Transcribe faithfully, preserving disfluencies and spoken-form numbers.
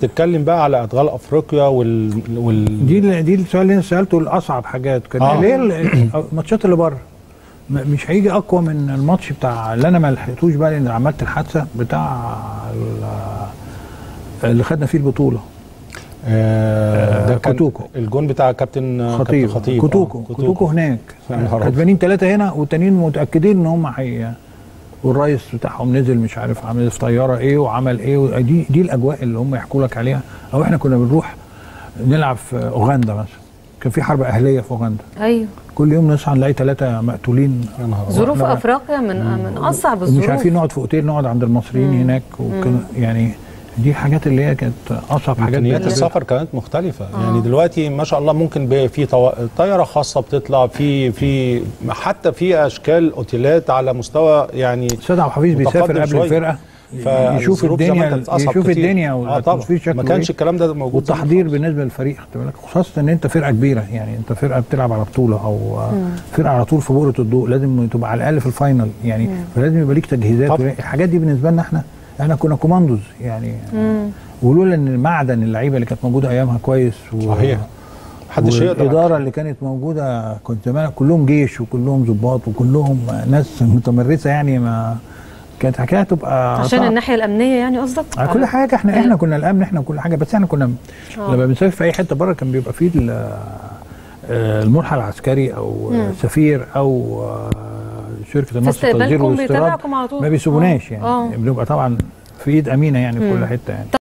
بتتكلم بقى على ادغال افريقيا وال, وال... دي دي السؤال اللي انا سالته، الاصعب حاجات كان آه. ليه الماتشات اللي بره مش هيجي اقوى من الماتش بتاع اللي انا ما لحقتوش بقى لان عملت الحادثه بتاع اللي خدنا فيه البطوله. آه ده كوتوكو، الجون بتاع كابتن خطيب, خطيب. كوتوكو. آه. كوتوكو هناك كسبانين ثلاثه هنا والتانيين متاكدين ان هم حي، والرئيس بتاعهم نزل مش عارف عمل في طياره ايه وعمل ايه. دي دي الاجواء اللي هم يحكوا لك عليها. او احنا كنا بنروح نلعب في اوغندا مثلا، كان في حرب اهليه في اوغندا. ايوه كل يوم نصحى نلاقي ثلاثه مقتولين. ظروف افريقيا من من اصعب الظروف. مش عارفين نقعد في اوتيل، نقعد عند المصريين مم. هناك. وكان يعني دي الحاجات اللي هي كانت اصعب حاجات. امكانيات السفر كانت مختلفه. آه. يعني دلوقتي ما شاء الله ممكن في طو... طياره خاصه بتطلع في في حتى في اشكال اوتيلات على مستوى يعني. استاذ عبد الحفيظ بيسافر قبل الفرقه يشوف الدنيا يشوف الدنيا والاتموسفير شكله. ما كانش الكلام ده موجود. والتحضير بالنسبه للفريق خد بالك، خاصه ان انت فرقه كبيره، يعني انت فرقه بتلعب على بطوله او مم. فرقه على طول في بؤره الضوء، لازم تبقى على الاقل في الفاينل يعني. مم. فلازم يبقى ليك تجهيزات. الحاجات دي بالنسبه لنا احنا احنا كنا كوماندوز يعني. مم. ولولا ان معدن اللعيبه اللي كانت موجوده ايامها كويس و... صحيح محدش يقدر. الاداره اللي كانت موجوده كنت زمان كلهم جيش وكلهم ضباط وكلهم ناس متمرسه يعني. ما كانت حكايه تبقى عشان طبعا الناحيه الامنيه يعني قصدك؟ على كل حاجه احنا احنا كنا الامن احنا كل حاجه. بس احنا كنا أوه. لما بنسافر في اي حته بره كان بيبقى فيه الملحق العسكري او مم. سفير او شركه النصر التصدير والاستيراد ما بيسيبوناش يعني. أوه. بنبقى طبعا في ايد امينه يعني في كل حته يعني.